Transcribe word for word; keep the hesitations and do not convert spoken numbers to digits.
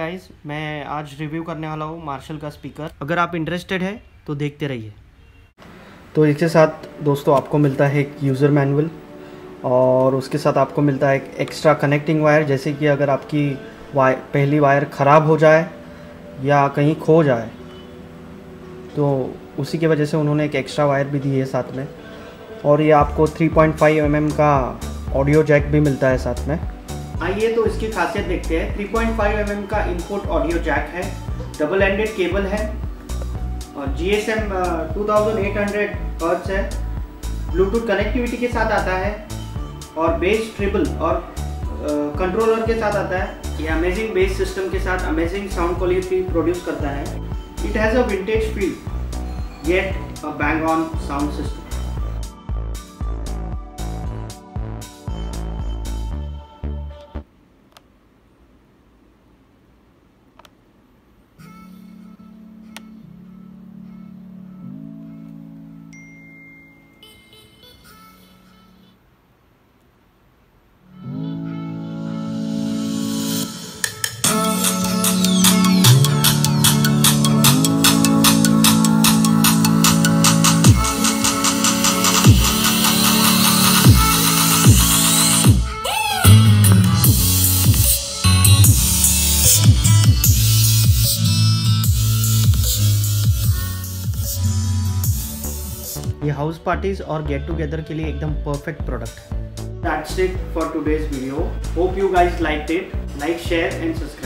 Guys, मैं आज review करने वाला हूँ मार्शल का स्पीकर। अगर आप इंटरेस्टेड है तो देखते रहिए। तो इसके साथ दोस्तों आपको मिलता है एक यूज़र मैनुअल और उसके साथ आपको मिलता है एक एक्स्ट्रा कनेक्टिंग वायर, जैसे कि अगर आपकी वायर पहली वायर ख़राब हो जाए या कहीं खो जाए तो उसी की वजह से उन्होंने एक एक्स्ट्रा वायर भी दी है साथ में। और ये आपको three point five M M का ऑडियो जैक भी मिलता है साथ में। आइए तो इसकी खासियत देखते हैं। Three point five M M का इनपुट ऑडियो जैक है, डबल एंडेड केबल है और G S M two thousand eight hundred hertz है। ब्लूटूथ कनेक्टिविटी के साथ आता है और बेस ट्रिबल और कंट्रोलर uh, के साथ आता है। ये अमेजिंग बेस सिस्टम के साथ अमेजिंग साउंड क्वालिटी प्रोड्यूस करता है। It has a vintage feel yet a bang on sound system. ये हाउस पार्टीज और गेट टुगेदर के लिए एकदम परफेक्ट प्रोडक्ट है। That's it for today's video. Hope you guys liked it. Like, share and subscribe.